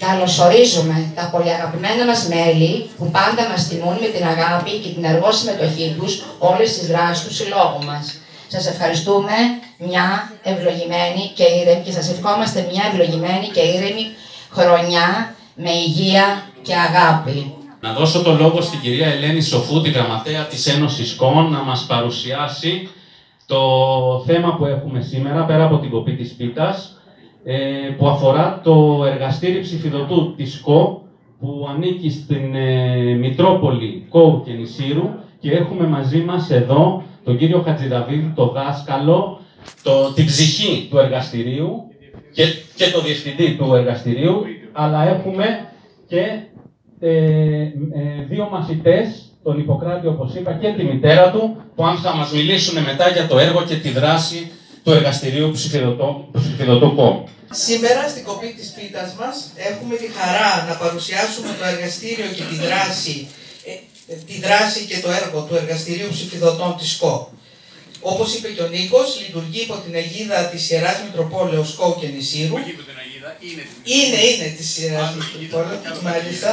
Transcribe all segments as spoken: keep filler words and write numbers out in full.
Καλωσορίζουμε τα πολυαγαπημένα μας μέλη που πάντα μας τιμούν με την αγάπη και την ενεργό συμμετοχή τους όλες τις δράσεις του συλλόγου μας. Σας ευχαριστούμε μια ευλογημένη και ήρεμη και σας ευχόμαστε μια ευλογημένη και ήρεμη χρονιά με υγεία και αγάπη. Να δώσω το λόγο στην κυρία Ελένη Σοφού, τη γραμματέα της Ένωσης ΚΟΝ, να μας παρουσιάσει το θέμα που έχουμε σήμερα, πέρα από την κοπή της πίτας, που αφορά το εργαστήρι ψηφιδωτού της ΚΟ, που ανήκει στην Μητρόπολη Κόου και Νησύρου, και έχουμε μαζί μας εδώ τον κύριο Χατζηδαβίδη, το δάσκαλο, το, την ψυχή του εργαστηρίου και, και το διευθυντή του εργαστηρίου, αλλά έχουμε και ε, ε, δύο μαθητές, τον Ιπποκράτη, όπως είπα, και τη μητέρα του, που αν θα μας μιλήσουν μετά για το έργο και τη δράση του εργαστηρίου ψηφιδωτού ΚΟ. Σήμερα στην κοπή της πίτας μας έχουμε τη χαρά να παρουσιάσουμε το εργαστήριο και τη δράση, ε, τη δράση και το έργο του εργαστηρίου ψηφιδωτών της ΚΟ. Όπως είπε και ο Νίκος, λειτουργεί υπό την αιγίδα της Ιεράς Μητροπόλεως Κόου και Νησύρου. Όχι υπό την αιγίδα, είναι της Είναι, είναι της Ιεράς Μητροπόλεως, μάλιστα.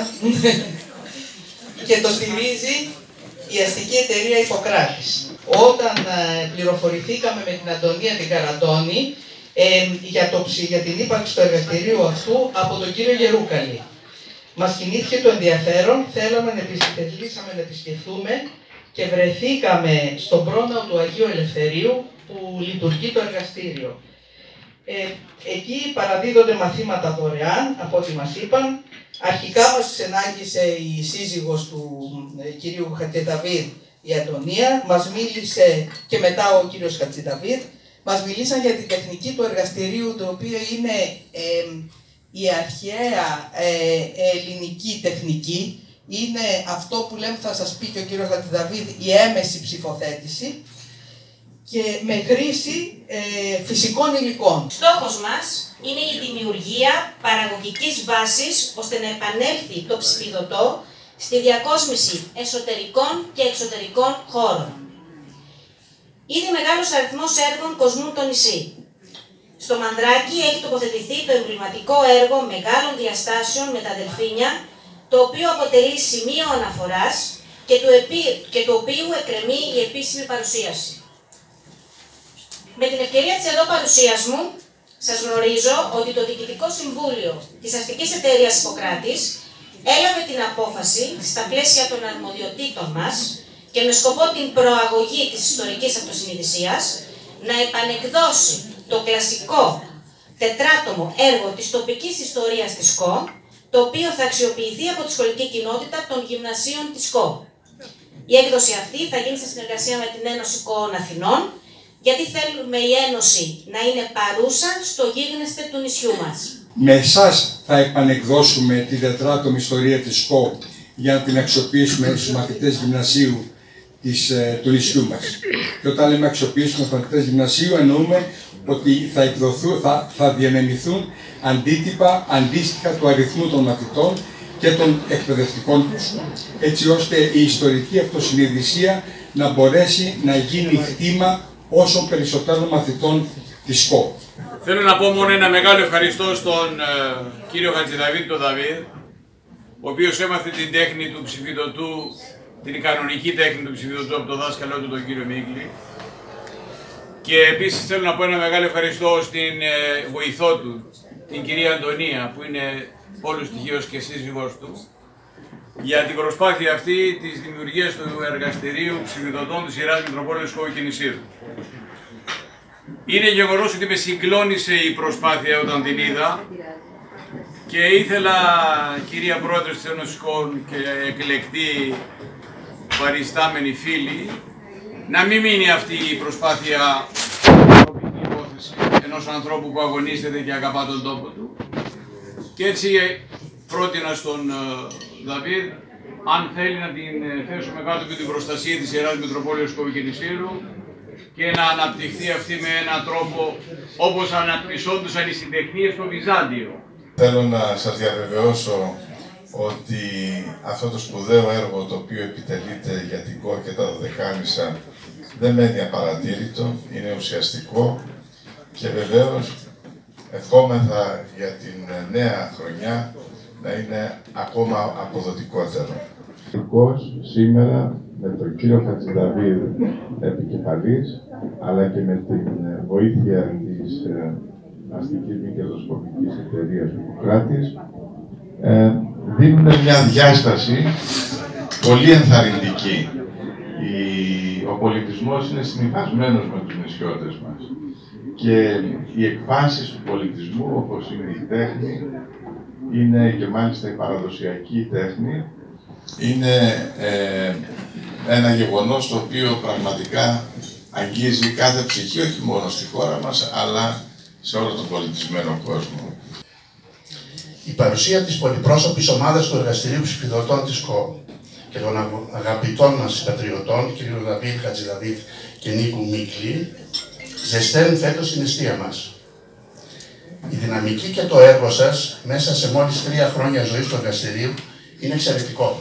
Και το στηρίζει η αστική εταιρεία Ιπποκράτης. Όταν ε, πληροφορηθήκαμε με την Αντωνία την Καραντώνη ε, για, το, για την ύπαρξη του εργαστηρίου αυτού από τον κύριο Γερούκαλη, μας κινήθηκε το ενδιαφέρον, θέλαμε να επισκεφθούμε, να επισκεφθούμε και βρεθήκαμε στον πρόναο του Αγίου Ελευθερίου που λειτουργεί το εργαστήριο. Ε, εκεί παραδίδονται μαθήματα δωρεάν, από ό,τι μας είπαν. Αρχικά μας συνάγγισε η σύζυγος του ε, κυρίου Χατζηδαβίδ, η Αντωνία, μας μίλησε και μετά ο κύριος Χατζηδαβίδ, μας μιλήσαν για την τεχνική του εργαστηρίου, το οποίο είναι ε, η αρχαία ε, ελληνική τεχνική. Είναι αυτό που λέμε, θα σας πει και ο κύριος Χατζηδαβίδ, η έμεση ψηφοθέτηση και με χρήση ε, φυσικών υλικών. Στόχος μας είναι η δημιουργία παραγωγικής βάσης ώστε να επανέλθει το ψηφιδωτό στη διακόσμηση εσωτερικών και εξωτερικών χώρων. Ήδη μεγάλος αριθμός έργων κοσμούν το νησί. Στο Μανδράκι έχει τοποθετηθεί το εμβληματικό έργο μεγάλων διαστάσεων με τα δελφίνια, το οποίο αποτελεί σημείο αναφοράς και του, επί... και του οποίου εκκρεμεί η επίσημη παρουσίαση. Με την ευκαιρία της εδώ παρουσίας μου, σας γνωρίζω ότι το Διοικητικό Συμβούλιο της Αστικής Εταιρείας Ιπποκράτης έλαβε την απόφαση, στα πλαίσια των αρμοδιοτήτων μας και με σκοπό την προαγωγή της ιστορικής αυτοσυνειδησίας, να επανεκδώσει το κλασικό τετράτομο έργο της τοπικής ιστορίας της ΚΟ, το οποίο θα αξιοποιηθεί από τη σχολική κοινότητα των γυμνασίων της ΚΟ. Η έκδοση αυτή θα γίνει σε συνεργασία με την Ένωση ΚΟΟΝ Αθηνών, γιατί θέλουμε η Ένωση να είναι παρούσα στο γίγνεσθε του νησιού μας. Με εσάς θα επανεκδώσουμε την τετράτομη ιστορία της ΚΟ για να την αξιοποιήσουμε στους μαθητές γυμνασίου της, ε, του νησιού μας. Και όταν λέμε αξιοποιήσουμε στους μαθητές γυμνασίου, εννοούμε ότι θα, εκδοθούν, θα, θα διανεμηθούν αντίτυπα αντίστοιχα του αριθμού των μαθητών και των εκπαιδευτικών τους, έτσι ώστε η ιστορική αυτοσυνειδησία να μπορέσει να γίνει χτήμα όσων περισσότερων μαθητών της ΚΟ. Θέλω να πω μόνο ένα μεγάλο ευχαριστώ στον ε, κύριο Χατζηδαβίδ τον Δαβίδ, ο οποίος έμαθε την τέχνη του ψηφιδωτού, την κανονική τέχνη του ψηφιδωτού από τον δάσκαλό του τον κύριο Μίγκλη. Και επίσης θέλω να πω ένα μεγάλο ευχαριστώ στην ε, βοηθό του, την κυρία Αντωνία, που είναι όλος στοιχείος και σύζυγός του, για την προσπάθεια αυτή της δημιουργίας του εργαστηρίου ψηφιδωτών της Ιεράς Μητροπόλεως Κόου και Νησύρου. Είναι γεγονός ότι με συγκλώνησε η προσπάθεια όταν την είδα και ήθελα, κυρία Πρόεδρε της Ένωσης ΚΟΝ και εκλεκτοί παριστάμενοι φίλοι, να μην μείνει αυτή η προσπάθεια προσωπική υπόθεση ενός ανθρώπου που αγωνίζεται και αγαπά τον τόπο του. Και έτσι πρότεινα στον Δαβίδ, αν θέλει να την θέσουμε κάτω από την προστασία της Ιεράς Μητροπόλεως Κόου και Νησύρου και να αναπτυχθεί αυτή με έναν τρόπο όπως αναπτυσσόντουσαν οι συντεχνίες στο Βυζάντιο. Θέλω να σας διαβεβαιώσω ότι αυτό το σπουδαίο έργο το οποίο επιτελείται για την ΚΟ και τα Δωδεκάνησα δεν μένει απαρατήρητο, είναι ουσιαστικό και βεβαίως ευχόμεθα για την νέα χρονιά να είναι ακόμα αποδοτικότερο. Σήμερα με τον κύριο Χατζηδαβίδ επικεφαλής, αλλά και με την βοήθεια της αστικής μη κερδοσκοπικής εταιρείας του Ιπποκράτης, ε, δίνουν μια διάσταση πολύ ενθαρρυντική. Ο πολιτισμός είναι συνυφασμένος με τους νησιώτες μας και οι εκφάνσεις του πολιτισμού, όπως είναι η τέχνη, είναι και μάλιστα η παραδοσιακή τέχνη, είναι ε, ένα γεγονός το οποίο πραγματικά αγγίζει κάθε ψυχή, όχι μόνο στη χώρα μας, αλλά σε όλο τον πολιτισμένο κόσμο. Η παρουσία της πολυπρόσωπης ομάδας του Εργαστηρίου Ψηφιδωτών της ΚΟ και των αγαπητών μας συμπατριωτών, κ. Δαβίδ Χατζηδαβίδ και Νίκου Μίκλη, ζεσταίνουν φέτος την εστία μας. Η δυναμική και το έργο σας μέσα σε μόλις τρία χρόνια ζωής του εργαστηρίου είναι εξαιρετικό.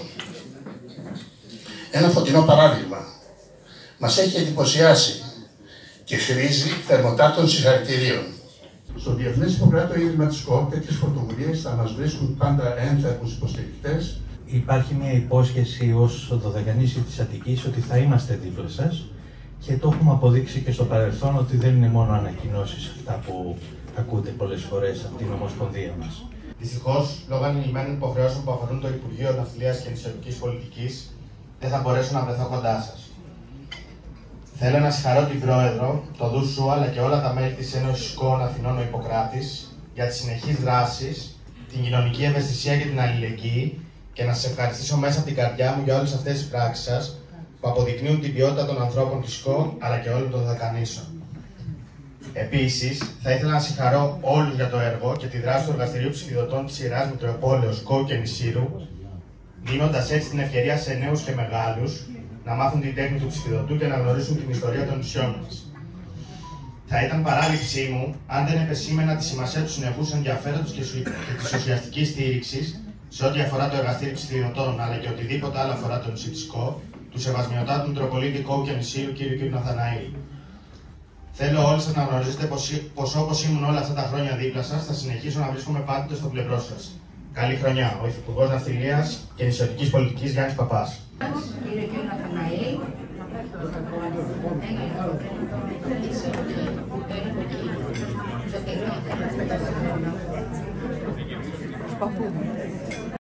Ένα φωτεινό παράδειγμα μας έχει εντυπωσιάσει και χρήζει θερμοτάτων συγχαρητηρίων. Στο Διεθνές Ιπποκράτο Ίδρυμα της ΚΟ, τέτοιες πρωτοβουλίες θα μας βρίσκουν πάντα ένθερμους υποστηρικτές. Υπάρχει μια υπόσχεση ως δωδεκανήσι της Αττικής ότι θα είμαστε δίπλα σας και το έχουμε αποδείξει και στο παρελθόν ότι δεν είναι μόνο ανακοινώσεις αυτά που ακούτε πολλές φορές από την Ομοσπονδία μας. Δυστυχώς, λόγω ανηλυμένων υποχρεώσεων που αφορούν το Υπουργείο Ναυτιλίας και Νησιωτικής Πολιτικής, δεν θα μπορέσω να βρεθώ κοντά σας. Θέλω να συγχαρώ την Πρόεδρο, το ΔΟΥΣΟΥ αλλά και όλα τα μέλη της Ένωσης ΚΟ Αθηνών ο Ιπποκράτης για τις συνεχείς δράσεις, την κοινωνική ευαισθησία και την αλληλεγγύη και να σας ευχαριστήσω μέσα από την καρδιά μου για όλες αυτές τις πράξεις σας που αποδεικνύουν την ποιότητα των ανθρώπων της ΚΟ αλλά και όλων των δεκανήσεων. Επίσης, θα ήθελα να συγχαρώ όλους για το έργο και τη δράση του Εργαστηρίου Ψηφιδωτών της Ιεράς Μητροεπόλεως ΚΟ και Νησίρου, δίνοντας έτσι την ευκαιρία σε νέους και μεγάλους να μάθουν την τέχνη του ψηφιδωτού και να γνωρίσουν την ιστορία των νησιών μας. Θα ήταν παράληψή μου αν δεν επεσήμενα τη σημασία του συνεχούς ενδιαφέροντος και της ουσιαστικής στήριξης σε ό,τι αφορά το Εργαστήριο Ψηφιδωτών αλλά και οτιδήποτε άλλο αφορά το νησί της ΚΟ, του Σεβασμιωτάτου Μητροπολίτη ΚΟ και Νησίρου κ. κ. Ναθαναήλ. Θέλω όλοι σας να γνωρίζετε πως, πως όπως ήμουν όλα αυτά τα χρόνια δίπλα σας, θα συνεχίσω να βρίσκομαι πάντοτε στο πλευρό σας. Καλή χρονιά, ο Υφυπουργός Ναυτιλίας και Νησιωτικής Πολιτικής Γιάννης Παπάς. Κύριε κ. Ναθαναήλ,